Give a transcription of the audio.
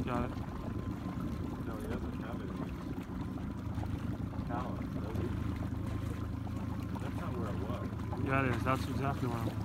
got it. No, he doesn't have it. Talent, does he? That's not where it was. Yeah, it is. That's exactly where I was.